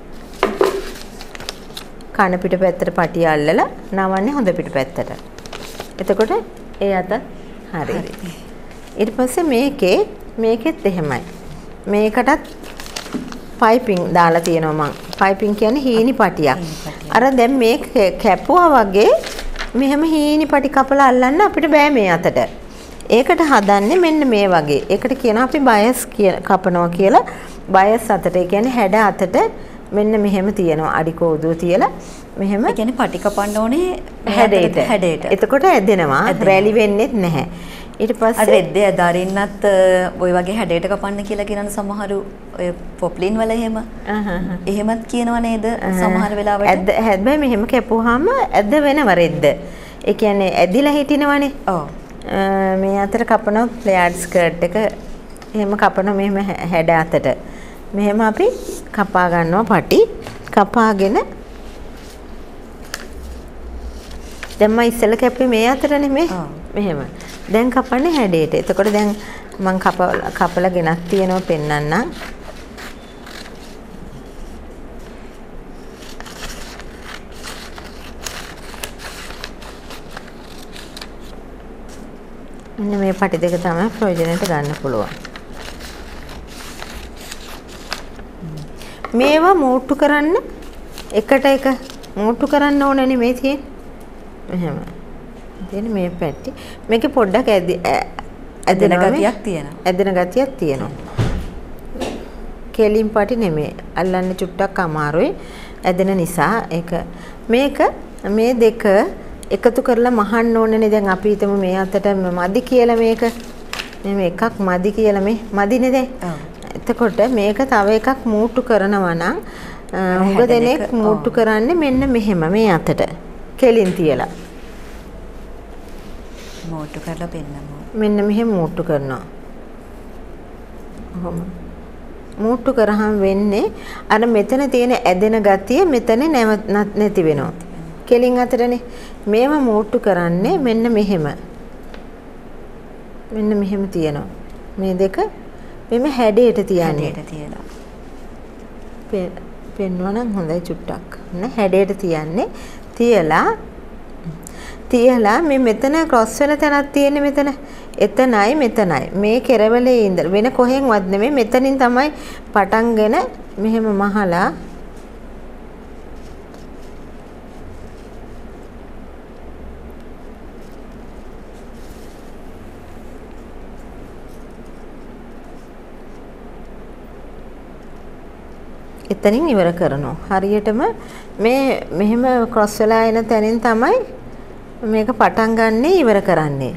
කන පිට පැත්තට පටිය අල්ලලා නවන්නේ හොඳ පිට පැත්තට. එතකොට ඒ අත හරි. ඊට පස්සේ මේකේ මේකෙත් එහෙමයි. මේකටත් පයිපින් දාලා තියෙනවා මං. පයිපින් කියන්නේ හීනි පටියක්. අර දැන් මේ කැපුවා වගේ මෙහෙම හීනි පටි කපලා අල්ලන්න අපිට බෑ මේ අතට. ඒකට හදන්නේ මෙන්න මේ වගේ. ඒකට කියනවා අපි බයස් කපනවා කියලා. බයස් අතට ඒ කියන්නේ හැඩ අතට මෙන්න මෙහෙම තියෙනවා. අඩි කෝදුව තියලා මෙහෙම. ඒ කියන්නේ පටි කපන්න ඕනේ හැඩයට. හැඩයට. එතකොට ඇදෙනවා. රැලි වෙන්නේත් නැහැ. ඊට පස්සේ අර රෙද්දේ අදාරින්නත් ওই වගේ හැඩයට කපන්න කියලා කියන සමහරු ඔය පොප්ලින් වල එහෙම එහෙමත් කියනවා නේද සමහර වෙලාවට. ඇද්ද හැබැයි මෙහෙම කැපුවාම ඇද්ද වෙනව රෙද්ද. ඒ කියන්නේ ඇදිලා හිටිනවනේ. ඔව්. මේ අතර කපන ප්ලේයර් ස්කර්ට් එක එහෙම කපන මෙහෙම හැඩ අතට. මෙහෙම අපි කපා ගන්නවා පටි. කපාගෙන දැන් මම ඉස්සෙල්ලා කැපුවේ මේ අතරනේ මේ. මෙහෙම. දැන් කපන්නේ හැඩයට. එතකොට දැන් මම කපලා කපලා ගෙනත් තියෙනවා පෙන්නන්නම්. මෙන්න මේ පටි දෙක තමයි ප්‍රයෝජනෙට ගන්න පුළුවන්. මේවා මූට්ටු කරන්න එකට එක මූට්ටු කරන්න ඕනනේ මේ තියෙන්නේ. මෙහෙම. තියෙන මේ පැටි මේකේ පොඩ්ඩක් ඇදෙන ගතියක් තියෙනවා. ඇදෙන ගතියක් තියෙනවා. කෙලින් පටි නෙමෙයි. අල්ලන්න චුට්ටක් අමාරුයි. ඇදෙන නිසා ඒක මේක මේ දෙක එකතු කරලා මහන්න ඕනනේ. දැන් අපි හිතමු මේ අතට මදි කියලා මේක. මේ එකක් මදි කියලා මේ මදිනේ දැන්. එතකොට මේක තව එකක් මූට්ටු කරනවා නම් හුඟ දෙනෙක් මූට්ටු කරන්නේ මෙන්න මෙහෙම මේ අතට. කෙලින් තියලා. මූට්ටු කරලා පෙන්නනවා. මෙන්න මෙහෙම මූට්ටු කරනවා. ඔහොම. මූට්ටු කරාම වෙන්නේ අර මෙතන තියෙන ඇදෙන ගතිය මෙතන නැති වෙනවා. කෙලින් අතරනේ. මේව මූට්ටු කරන්නේ මෙන්න මෙහෙම. මෙන්න මෙහෙම තියෙනවා. මේ දෙක මෙම හැඩයට තියන්නේ. හැඩයට තියලා. පෙන්වනවා නම් හොඳයි චුට්ටක්. නේ හැඩයට තියන්නේ. තියලා තියලා මේ මෙතන ක්‍රොස් වෙන තැනක් තියෙන්නේ මෙතන. එතනයි මෙතනයි. මේ කෙරවලේ ඉඳ වෙන කොහෙන්වත් නෙමෙයි මෙතනින් තමයි පටන්ගෙන මෙහෙම මහලා එතනින් ඉවර කරනවා. හරියටම මේ මෙහෙම ක්‍රොස් වෙලා එන තැනින් තමයි මේක පටන් ගන්න ඉවර කරන්නේ.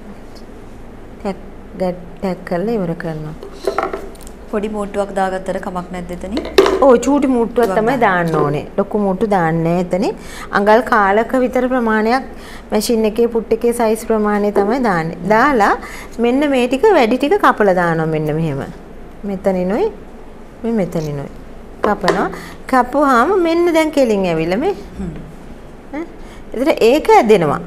ටැක් ටැක් කරලා ඉවර කරනවා. පොඩි මූට්ටුවක් දාගත්තට කමක් නැද්ද එතනින්? ඔව් චූටි මූට්ටුවක් තමයි දාන්න ඕනේ. ලොකු මූට්ටු දාන්නේ නැහැ එතනින්. අඟල් කාලක විතර ප්‍රමාණයක් මැෂින් එකේ පුට් එකේ සයිස් ප්‍රමාණය තමයි දාන්නේ. දාලා මෙන්න මේ ටික වැඩි ටික කපලා දානවා මෙන්න මෙහෙම. මෙතනිනුයි මේ මෙතනිනුයි. කපනවා. කපුවාම මෙන්න දැන් කෙලින් ඇවිල්ලා මේ. හ්ම්. එතන ඒක ඇදෙනවා.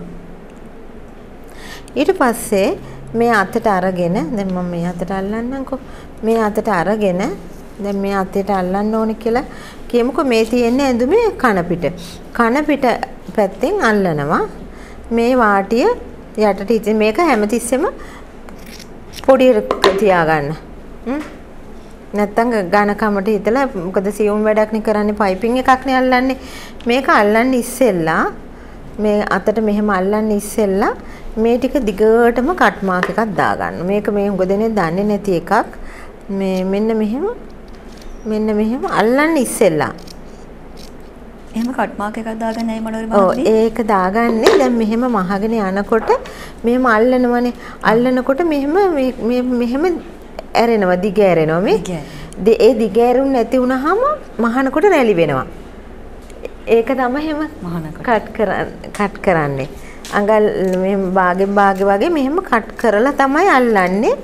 ඊට පස්සේ මේ අතට අරගෙන දැන් මම මේ අතට අල්ලන්නම්කෝ. මේ අතට අරගෙන දැන් මේ අතට අල්ලන්න ඕනේ කියලා කියමුකෝ. මේ තියෙන්නේ ඇඳුමේ කන පිට. කන පිට පැත්තෙන් අල්ලනවා. මේ වාටිය යටට ඉතින් මේක හැමතිස්සෙම පොඩි තියාගන්න. නැත්තම් ඝන කමට හිතලා මොකද සියුම් වැඩක් නේ කරන්නේ පයිපින් එකක් නේ අල්ලන්නේ. මේක අල්ලන්නේ ඉස්සෙල්ලා මේ අතට මෙහෙම අල්ලන්නේ ඉස්සෙල්ලා මේ ටික දිගටම කට් මාක් එකක් දාගන්න. මේක මේ හුඟ දෙනේ දන්නේ නැති එකක්. මේ මෙන්න මෙහෙම මෙන්න මෙහෙම අල්ලන්නේ ඉස්සෙල්ලා. එහෙම කට් මාක් එකක් දාගන්න ඇයි මනෝරි ඔව් මහත්මිය? ඒක දාගන්නේ දැන් මෙහෙම මහගෙන යනකොට මෙහෙම අල්ලනවනේ. අල්ලනකොට මෙහෙම මේ මෙහෙම ඇරෙනවා දිග ඇරෙනවා මේ. ඒ දිග ඇරුන් නැති වුනහම මහනකොට රැලි වෙනවා. ඒක තමයි එහෙම මහනකොට කට් කරන්න කට් කරන්නේ. අඟල් මෙහෙම භාගෙන් භාගෙ වගේ මෙහෙම කට් කරලා තමයි අල්ලන්නේ.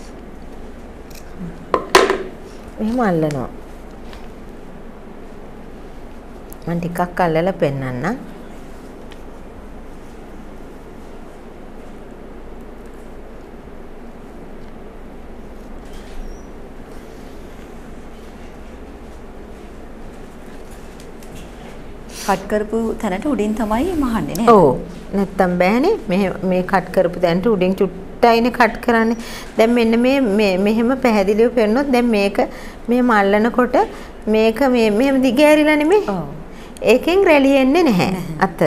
මෙහෙම අල්ලනවා. මම ටිකක් අල්ලලා පෙන්නන්නම්. කට් කරපු තැනට උඩින් තමයි මහන්නේ නේද? ඔව්. නැත්තම් බෑනේ. මේ මේ කට් කරපු තැනට උඩින් චුට්ටයිනේ කට් කරන්නේ. දැන් මෙන්න මේ මේ මෙහෙම පැහැදිලිව පෙන්නොත් දැන් මේක මේ මල්ලනකොට මේක මේ මෙහෙම දිග ඇරිලා නෙමෙයි. ඔව්. ඒකෙන් රැලි එන්නේ නැහැ අත.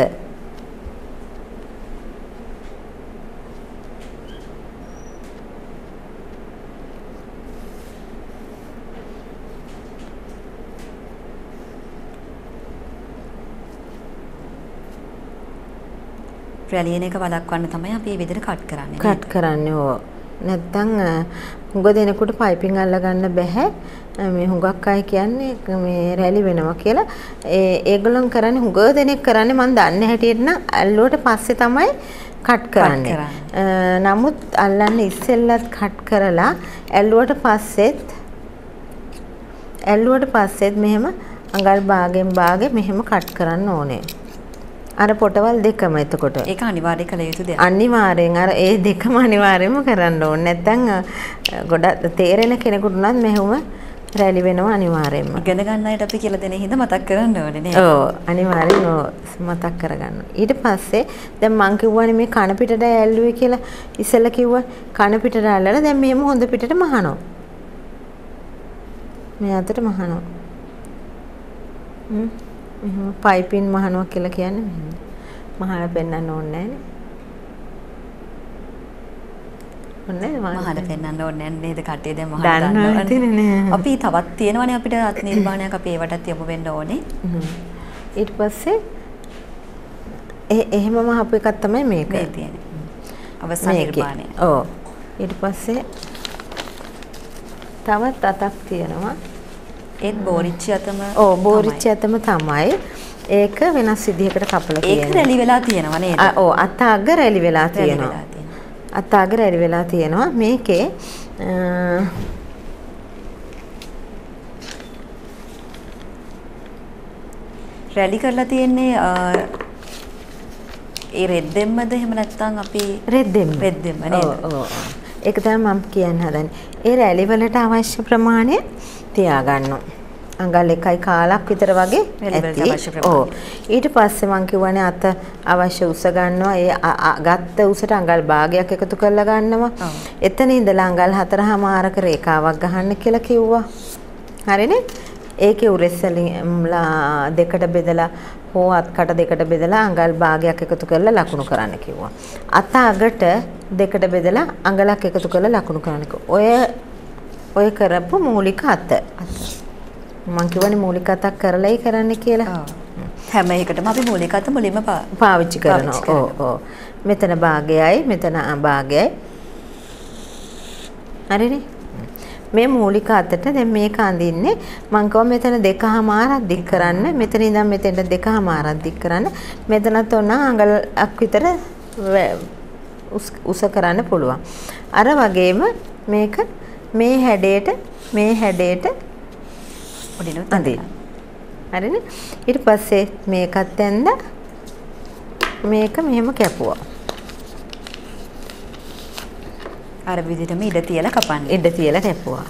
රැලියන එක වළක්වන්න තමයි අපි මේ විදිහට කට් කරන්නේ. කට් කරන්නේ ඕ. නැත්තම් හුඟ දෙනෙකුට පයිපින් අල්ල ගන්න බෑ. මේ හුඟක් අය කියන්නේ මේ රැලි වෙනවා කියලා. ඒ ඒගොල්ලන් කරන්නේ හුඟ දෙනෙක් කරන්නේ මම දන්නේ හැටියට නම් ඇල්ලුවට පස්සේ තමයි කට් කරන්නේ. නමුත් අල්ලන්නේ ඉස්සෙල්ලත් කට් කරලා ඇල්ලුවට පස්සෙත් ඇල්ලුවට පස්සෙත් මෙහෙම අඟල් භාගෙන් භාගෙ මෙහෙම කට් කරන්න ඕනේ. අර පොටවල් දෙකම එතකොට ඒක අනිවාර්ය කළ යුතු දෙයක්. අනිවාර්යෙන් අර ඒ දෙකම අනිවාර්යෙන්ම කරන්න ඕනේ. නැත්නම් ගොඩක් තේරෙන කෙනෙකුට උනත් මෙහෙම රැලි වෙනවා අනිවාර්යෙන්ම. ඉගෙන ගන්න අයට අපි කියලා දෙන හින්දා මතක් කරන්න ඕනේ නේද? ඔව් අනිවාර්යෙන් මතක් කරගන්න. ඊට පස්සේ දැන් මං කිව්වනේ මේ කන පිටට ඇල්ලුවේ කියලා ඉස්සෙල්ලා කිව්වා කන පිටට ඇල්ලලා දැන් මෙහෙම හොඳ පිටට මහනවා. මේ අතට මහනවා. හ්ම් මෙහෙම පයිපින් මහනවා කියලා කියන්නේ මෙහෙම. මහලා පෙන්නන්න ඕනේ නැහැ නේ. මහලා පෙන්නන්න ඕනේ නේද කටේ දැන් මහලා දන්නවනේ. අපි තවත් තියෙනවනේ අපිට අත් නිර්මාණයක් අපි ඒවටත් යමු වෙන්න ඕනේ. ඊට පස්සේ ඒ එහෙම මහපු එකක් තමයි මේක. මේ තියෙන්නේ. අවසන් නිර්මාණය. ඔව්. ඊට පස්සේ තවත් අතක් තියෙනවා. ඒත් බෝරිච්චි අතම ඔව් බෝරිච්චි අතම තමයි. ඒක වෙනස් විදිහකට කපලා තියෙනවා. ඒක රැලි වෙලා තියෙනවා නේද? ඔව් අත අග රැලි වෙලා තියෙනවා. අත අග රැලි වෙලා තියෙනවා. මේකේ රැලි කරලා තියෙන්නේ ඒ රෙද්දෙම්මද එහෙම නැත්නම් අපි රෙද්දෙම්ම රෙද්දෙම්ම නේද? ඔව් ඔව්. ඒක තමයි මම කියන්න හදන්නේ. ඒ රැලි වලට අවශ්‍ය ප්‍රමාණය තියාගන්න. අඟල් එකයි කාලක් විතර වගේ ඇති. ඔව්. ඊට පස්සේ මම කියවනේ අත අවශ්‍ය උස ගන්නවා. ඒ ගත්ත උසට අඟල් භාගයක් එකතු කරලා ගන්නවා. එතන ඉඳලා අඟල් හතරමාරක රේඛාවක් ගහන්න කියලා කිව්වා. හරිනේ? ඒකේ උරෙස්සලා දෙකට බෙදලා හෝ අත්කට දෙකට බෙදලා අඟල් භාගයක් එකතු කරලා ලකුණු කරන්න කිව්වා. අත අගට දෙකට බෙදලා අඟලක් එකතු කරලා ලකුණු කරන්න කිව්වා. ඔය ඔය කරපු මූලික අත. මම කියවනේ මූලික අතක් කරලායි කරන්න කියලා. හැම එකටම අපි මූලික අත මුලින්ම පාවිච්චි කරනවා. ඔව් ඔව්. මෙතන භාගයයි මෙතන භාගයයි. හරිනේ? මේ මූලික අතට දැන් මේක අඳින්නේ මම කව මෙතන දෙකමාරක් දික් කරන්න මෙතන ඉඳන් මෙතෙන්ට දෙකමාරක් දික් කරන්න මෙතනත් ඔන්න අඟලක් විතර උස කරන්න පුළුවන්. අර වගේම මේක මේ හැඩයට මේ හැඩයට උඩිනුත් අඳින්න. හරිනේ? ඊට පස්සේ මේකත් ඇඳ මේක මෙහෙම කැපුවා. අර විදිහටම ඉඩ තියලා කපන්නේ. ඉඩ තියලා කැපුවා.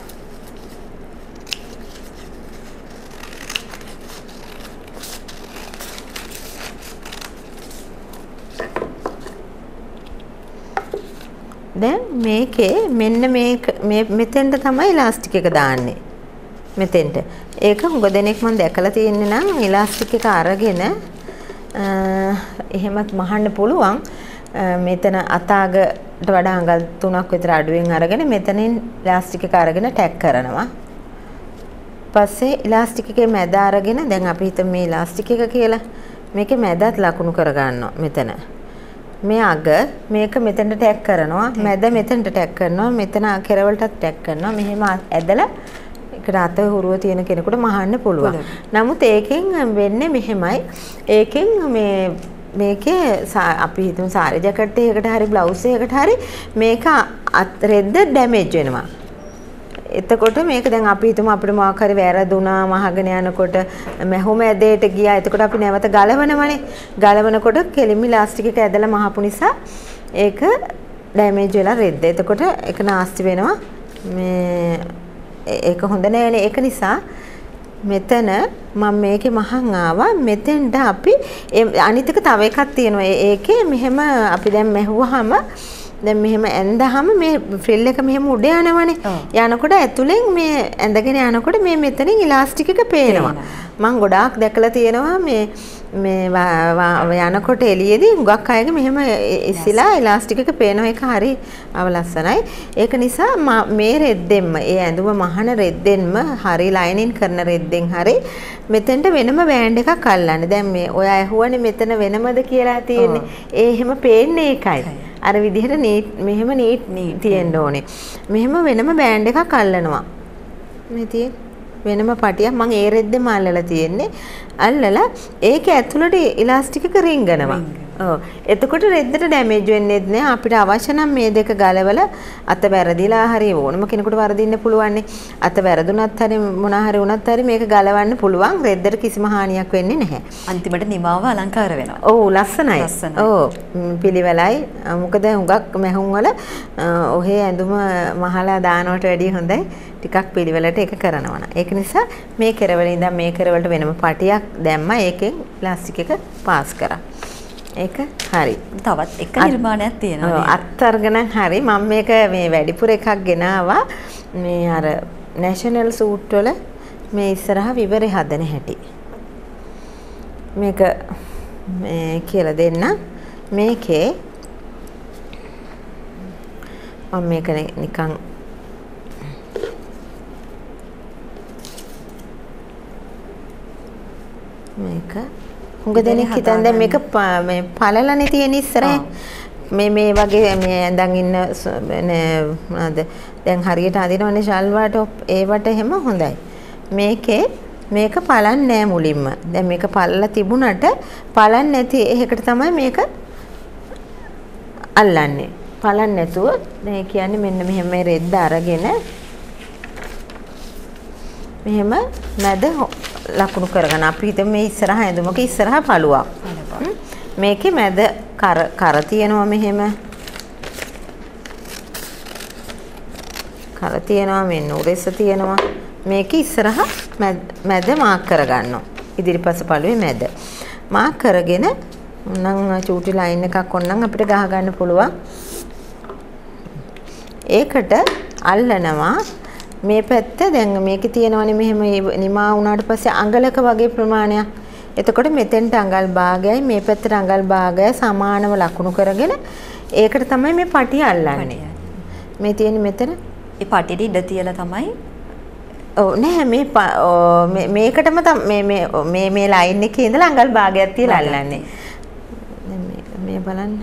දැන් මේකේ මෙන්න මේක මේ මෙතෙන්ට තමයි ඉලාස්ටික් එක දාන්නේ. මෙතෙන්ට. ඒක හුඟ දෙනෙක් මම දැකලා තියෙන්නේ නම් ඉලාස්ටික් එක අරගෙන එහෙමත් මහන්න පුළුවන්. මෙතන අතාගට වඩා අඟල් තුනක් විතර අඩුවෙන් අරගෙන මෙතනින් ඉලාස්ටික් එක අරගෙන ටැග් කරනවා. පස්සේ ඉලාස්ටික් එකේ මැද අරගෙන දැන් අපි හිතමු මේ ඉලාස්ටික් එක කියලා. මේකේ මැදත් ලකුණු කර ගන්නවා මෙතන. මේ අග මේක මෙතනට ටැග් කරනවා. මැද මෙතනට ටැග් කරනවා. මෙතන කෙරවලටත් ටැග් කරනවා. මෙහෙම ඇදලා ඒකට අත හුරුව තියෙන කෙනෙකුට මහන්න පුළුවන්. නමුත් ඒකෙන් වෙන්නේ මෙහෙමයි. ඒකෙන් මේ මේකේ අපි හිතමු සාරි ජැකට් එකකට හරි බ්ලවුස් එකකට හරි මේක රෙද්ද ඩැමේජ් වෙනවා. එතකොට මේක දැන් අපි හිතමු අපිට මොකක් හරි වැරදුනා මහගෙන යනකොට මැහුම ඇදේට ගියා. එතකොට අපි නැවත ගලවනවනේ. ගලවනකොට කෙලිමි ඉලාස්ටික් එක ඇදලා මහපු නිසා ඒක ඩැමේජ් වෙලා රෙද්ද. එතකොට ඒක නාස්ති වෙනවා. මේ ඒක හොඳ නෑනේ. ඒක නිසා මෙතන මම මේකේ මහන් ආවා. මෙතෙන්ට අපි අනිත් එක තව එකක් තියෙනවා. ඒකේ මෙහෙම අපි දැන් මැහුවාම දැන් මෙහෙම ඇඳහම මේ ෆ්‍රිල් එක මෙහෙම උඩ යනවනේ. යනකොට ඇතුලෙන් මේ ඇඳගෙන යනකොට මේ මෙතනින් ඉලාස්ටික් එක පේනවා. මම ගොඩාක් දැකලා තියෙනවා මේ මේ යනකොට එළියේදී හුඟක් අයගේ මෙහෙම ඉසිලා ඉලාස්ටික් එක පේනවා. ඒක හරි අවලස්සනයි. ඒක නිසා මේ රෙද්දෙන්ම ඒ ඇඳුම මහන රෙද්දෙන්ම හරි ලයිනින් කරන රෙද්දෙන් හරි මෙතෙන්ට වෙනම බෑන්ඩ් එකක් අල්ලන්න. දැන් මේ ඔය ඇහුවනේ මෙතන වෙනමද කියලා තියෙන්නේ. ඒ එහෙම පේන්නේ ඒකයි. අර විදිහට නීට් මෙහෙම නීට් තියෙන්න ඕනේ. මෙහෙම වෙනම බෑන්ඩ් එකක් අල්ලනවා. මේ තියෙන වෙනම පටියක් මම ඒ රෙද්දෙම අල්ලලා තියෙන්නේ. අල්ලලා ඒක ඇතුළට ඉලාස්ටික් එක රිංගනවා. ඔව්. එතකොට රෙද්දට ඩැමේජ් වෙන්නේ නැහැ. අපිට අවශ්‍ය නම් මේ දෙක ගලවලා අත වැරදිලා හරි ඕනම කෙනෙකුට වරදින්න පුළුවන් නේ. අත වැරදුනත් හරි මොනා හරි වුණත් හරි මේක ගලවන්න පුළුවන්. රෙද්දට කිසිම හානියක් වෙන්නේ නැහැ. අන්තිමට නිමාව අලංකාර වෙනවා. ඔව් ලස්සනයි. ඔව් පිළිවෙලයි. මොකද හුඟක් මැහුම් වල ඔහේ ඇඳුම මහලා දානවට වැඩිය හොඳයි. ටිකක් පිළිවෙලට ඒක කරනවා න ะ. ඒක නිසා මේ කෙරවල ඉඳන් මේ කෙරවලට වෙනම පටියක් දැම්මා. ඒකෙන් ප්ලාස්ටික් එක පාස් කරා. ඒක හරි. තවත් එක නිර්මාණයක් තියෙනවා නේද? අත්තරගෙන හරි. මම මේක මේ වැඩිපුර එකක් ගෙනාවා. මේ අර නැෂනල් සූට් වල මේ ඉස්සරහා විවරේ හදන හැටි. මේක මේ කියලා දෙන්න. මේකේ මම මේක නිකන් මේක හුඟ දෙනෙක් හිතන් දැන් මේක මේ පළලනේ තියෙන ඉස්සරහ මේ මේ වගේ මේ ඇඳන් ඉන්න මොනවාද දැන් හරියට අදිනවනේ ෂල්වා টොප් ඒවට එහෙම හොඳයි. මේකේ මේක පළන්නේ නෑ මුලින්ම. දැන් මේක පළලා තිබුණට පළන්නේ නැති එහෙකට තමයි මේක අල්ලන්නේ. පළන්නේ නැතුව දැන් කියන්නේ මෙන්න මෙහෙම මේ රෙද්ද අරගෙන මෙහෙම මැද ලකුණු කරගන්න. අපි හිතමු මේ ඉස්සරහා ඇඳුමක ඉස්සරහා පළුවක්. මේකේ මැද කර කර තියෙනවා මෙහෙම. කර තියෙනවා මෙන්න උරෙස තියෙනවා. මේක ඉස්සරහා මැද මාක් කරගන්නවා. ඉදිරිපස පළුවේ මැද. මාක් කරගෙන ඔන්නම් චූටි ලයින් එකක් ඔන්නම් අපිට ගහ ගන්න පුළුවන්. ඒකට අල්ලනවා මේ පැත්ත දැන් මේකේ තියෙනවනේ මෙහෙම නිමා වුණාට පස්සේ අඟලක වගේ ප්‍රමාණයක්. එතකොට මෙතෙන්ට අඟල් භාගයයි මේ පැත්තට අඟල් භාගයයි සමානව ලකුණු කරගෙන ඒකට තමයි මේ පටිය අල්ලන්නේ. මේ තියෙන්නේ මෙතන. ඒ පටියට ඉඩ තියලා තමයි ඔව් නෑ මේ මේකටම මේ මේ මේ මේ ලයින් එකේ ඉඳලා අඟල් භාගයක් තියලා අල්ලන්නේ. දැන් මේ බලන්න.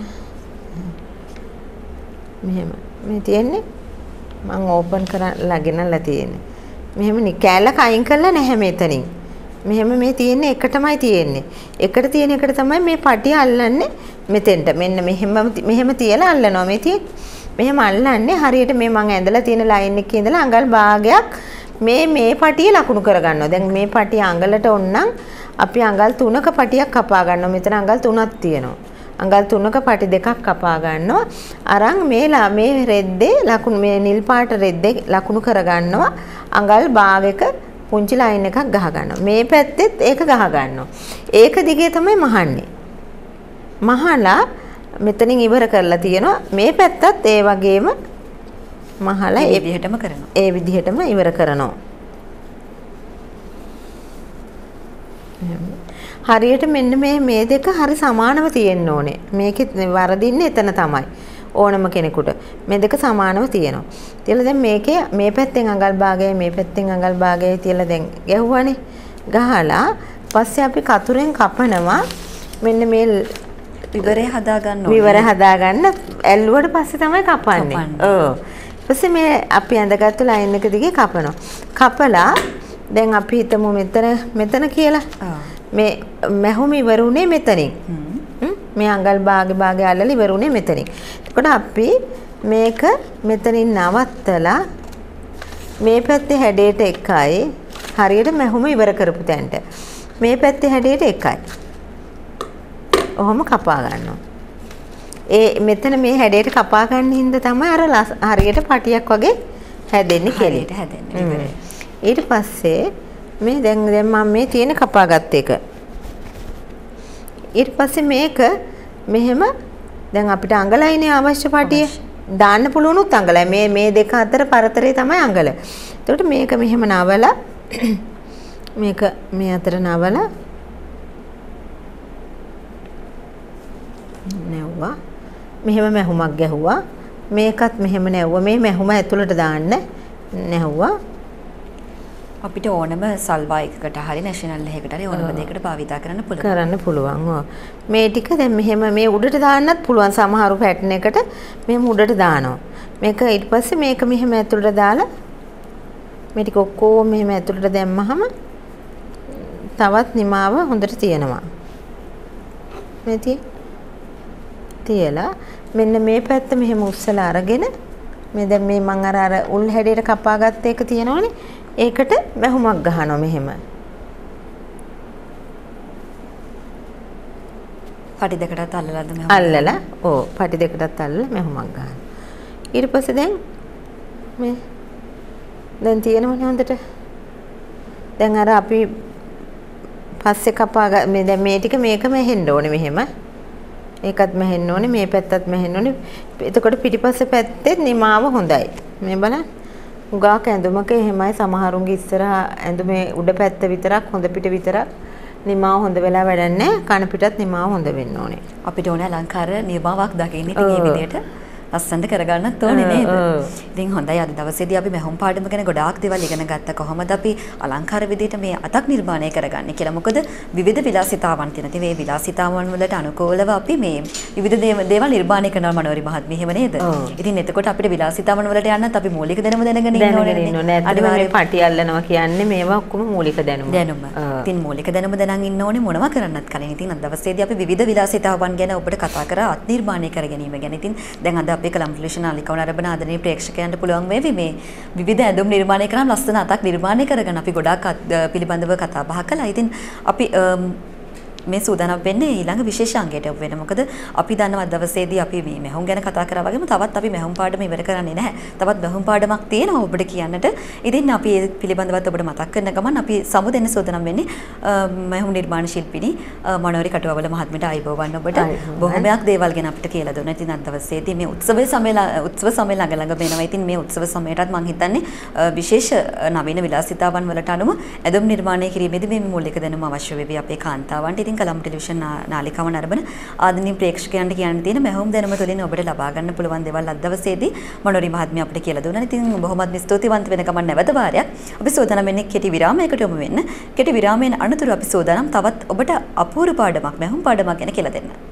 මෙහෙම මේ තියෙන්නේ මම ඕපන් කරලා ගෙනල්ලා තියෙන්නේ. මෙහෙම නි කෑල්ලක් අයින් කරලා නැහැ මෙතනින්. මෙහෙම මේ තියෙන්නේ එකටමයි තියෙන්නේ. එකට තියෙන එකට තමයි මේ පටිය අල්ලන්නේ මෙතෙන්ට. මෙන්න මෙහෙම මෙහෙම තියලා අල්ලනවා මේ තියෙන්නේ. මෙහෙම අල්ලන්නේ හරියට මේ මම ඇඳලා තියෙන ලයින් එකේ ඉඳලා අඟල් භාගයක් මේ මේ පටිය ලකුණු කරගන්නවා. දැන් මේ පටිය අඟලට ඕනනම් අපි අඟල් තුනක පටියක් කපා ගන්නවා. මෙතන අඟල් තුනක් තියෙනවා. අඟල් තුනක පටි දෙකක් කපා ගන්නවා. අරන් මේ මේ රෙද්දේ ලකුණු මේ නිල් පාට රෙද්දේ ලකුණු කර ගන්නවා. අඟල් භාගයක පුංචි ලයින් එකක් ගහ ගන්නවා. මේ පැත්තෙත් ඒක ගහ ගන්නවා. ඒක දිගේ තමයි මහන්නේ. මහලා මෙතනින් ඉවර කරලා තියෙනවා. මේ පැත්තත් ඒ වගේම මහලා ඒ විදිහටම කරනවා. ඒ විදිහටම ඉවර කරනවා. හරියට මෙන්න මේ මේ දෙක හරි සමානව තියෙන්න ඕනේ. මේකෙ වරදින්නේ එතන තමයි. ඕනම කෙනෙකුට මේ දෙක සමානව තියෙනවා. තියලා දැන් මේකේ මේ පැත්තෙන් අඟල් භාගයයි මේ පැත්තෙන් අඟල් භාගයයි තියලා දැන් ගැහුවානේ. ගහලා පස්සේ අපි කතුරෙන් කපනවා. මෙන්න මේ විවරය හදා ගන්න ඕනේ. විවර හදා ගන්න ඇල්ලුවට පස්සේ තමයි කපන්නේ. ඔව්. ඊපස්සේ මේ අපි ඇඳගත්තු ලයින් එක දිගේ කපනවා. කපලා දැන් අපි හිතමු මෙතන මෙතන කියලා. මේ මැහුම ඉවරුනේ මෙතනින්. මේ අඟල් භාගය භාගය අල්ලලා ඉවරුනේ මෙතනින්. එතකොට අපි මේක මෙතනින් නවත්තලා මේ පැත්තේ හැඩයට එකයි හරියට මැහුම ඉවර කරපු තැනට. මේ පැත්තේ හැඩයට එකයි. ඔහොම කපා ගන්නවා. ඒ මෙතන මේ හැඩයට කපා ගන්න හින්දා තමයි අර හරියට පටියක් වගේ හැදෙන්නේ කෙලියට හැදෙන්නේ. ඊට පස්සේ මේ දැන් දැන් මම මේ තියෙන කපාගත් එක. ඊට පස්සේ මේක මෙහෙම දැන් අපිට අඟලයිනේ අවශ්‍ය පටිය දාන්න පුළුවන් උත් අඟලයි. මේ මේ දෙක අතර පරතරේ තමයි අඟල. එතකොට මේක මෙහෙම නවලා මේක මේ අතර නවලා නැවුවා. මෙහෙම මැහුමක් ගැහුවා. මේකත් මෙහෙම නැවුවා. මේ මැහුම ඇතුළට දාන්න නැවුවා. අපිට ඕනම සල්වා එකකට හරි නැෂනල් එකකට හරි ඕනම දෙයකට භාවිතා කරන්න පුළුවන්. කරන්න පුළුවන්. ඔව්. මේ ටික දැන් මෙහෙම මේ උඩට දාන්නත් පුළුවන්. සමහරු පැටර්න් එකට මෙහෙම උඩට දානවා. මේක ඊට පස්සේ මේක මෙහෙම ඇතුළට දාලා මේ ටික ඔක්කොම මෙහෙම ඇතුළට දැම්මහම තවත් නිමාව හොඳට තියෙනවා. මේ තියලා මෙන්න මේ පැත්ත මෙහෙම උස්සලා අරගෙන මේ දැන් මේ මම අර අර උල් හැඩයට කපාගත්ත එක තියෙනවනේ. ඒකට මැහුමක් ගහනවා මෙහෙම. පටි දෙකටත් අල්ලලාද මැහුම? අල්ලලා. ඔව් පටි දෙකටත් අල්ලලා මැහුමක් ගන්නවා. ඊට පස්සේ දැන් මේ දැන් තියෙනවනේ හොඳට. දැන් අර අපි පස්සේ කපා මේ දැන් මේ ටික මේක මෙහෙන්න ඕනේ මෙහෙම. ඒකත් මෙහෙන්න ඕනේ මේ පැත්තත් මෙහෙන්න ඕනේ. එතකොට පිටිපස්සේ පැත්තේ නිමාව හොඳයි. මේ බලන්න. උගාක ඇඳුමක එහෙමයි සමහරුන්ගේ ඉස්සරහා ඇඳුමේ උඩ පැත්ත විතරක් හොඳ පිට විතරක් නිමාව හොඳ වෙලා වැඩක් නැහැ. කන පිටත් නිමාව හොඳ වෙන්න ඕනේ. අපිට ඕනේ අලංකාර නිමාවක් දකින්න ඉතින් මේ විදිහට ලස්සනට කරගන්නත් ඕනේ නේද? ඉතින් හොඳයි අද දවසේදී අපි මැහුම් පාඩම ගැන ගොඩාක් දේවල් ඉගෙන ගත්තා. කොහොමද අපි අලංකාර විදිහට මේ අතක් නිර්මාණය කරගන්නේ කියලා. මොකද විවිධ විලාසිතාවන් තියෙන. ඉතින් මේ විලාසිතාවන් වලට අනුකූලව අපි මේ විවිධ දේවල් නිර්මාණය කරනවා මනෝරි මහත්මිය. එහෙම නේද? ඉතින් එතකොට අපිට විලාසිතාවන් වලට යන්නත් අපි මූලික දැනුම දැනගෙන ඉන්න ඕනේ. අනිවාර්යයෙන් පටි අල්ලනවා කියන්නේ මේවා ඔක්කොම මූලික දැනුම. දැනුම. ඉතින් මූලික දැනුම දැනන් ඉන්න ඕනේ මොනවා කරන්නත් කලින්. ඉතින් අද දවසේදී අපි විවිධ විලාසිතාවන් ගැන ඔබට කතා කරා අත් නිර්මාණය කර ගැනීම ගැන. ඉතින් දැන් අද අපේ කලම් ටෙලිවිෂන් නාලිකාව නරඹන ආදරණීය ප්‍රේක්ෂකයන්ට පුළුවන් වේවි මේ විවිධ ඇඳුම් නිර්මාණය කරන ලස්සන අතක් නිර්මාණය කරගෙන අපි ගොඩාක් පිළිබඳව කතා බහ කළා. ඉතින් අපි මේ සූදානම් වෙන්නේ ඊළඟ විශේෂ අංගයට යොමු වෙන. මොකද අපි දන්නවා දවසේදී අපි මේ මැහුම් ගැන කතා කරා වගේම තවත් අපි මැහුම් පාඩම ඉවර කරන්නේ නැහැ. තවත් මැහුම් පාඩමක් තියෙනවා ඔබට කියන්නට. ඉතින් අපි ඒ පිළිබඳවත් ඔබට මතක් කරන ගමන් අපි සමු දෙන්න සූදානම් වෙන්නේ මැහුම් නිර්මාණ ශිල්පිනී මනෝරි කටුවවල මහත්මියට අයබෝවන් ඔබට බොහොමයක් දේවල් ගැන අපිට කියලා දුන්නා. ඉතින් අද දවසේදී මේ උත්සවයේ සමය උත්සව සමය ළඟ ළඟ වෙනවා. ඉතින් මේ උත්සව සමයටත් මම හිතන්නේ විශේෂ නවීන විලාසිතාවන් වලට අනුව ඇඳුම් නිර්මාණය කිරීමේදී මේ මූලික දැනුම අවශ්‍ය වෙවි අපේ කාන්තාවන්ට. ඉතින් කලම් ටෙලිවිෂන් නාලිකාව නරඹන ආදරණීය ප්‍රේක්ෂකයන්ට කියන්න තියෙන මැහුම් දැනුම තුළින් ඔබට ලබා ගන්න පුළුවන් දේවල් අද දවසේදී මනෝරි මහත්මිය අපිට කියලා දුන්නා. ඉතින් බොහොමත්ම ස්තුතිවන්ත වෙන ගමන් නැවත වාරයක් අපි සූදානම් වෙන්නේ කෙටි විරාමයකට යමු වෙන්න. කෙටි විරාමයෙන් අනතුරු අපි සූදානම් තවත් ඔබට අපූර්ව පාඩමක් මැහුම් පාඩමක් ගැන කියලා දෙන්න.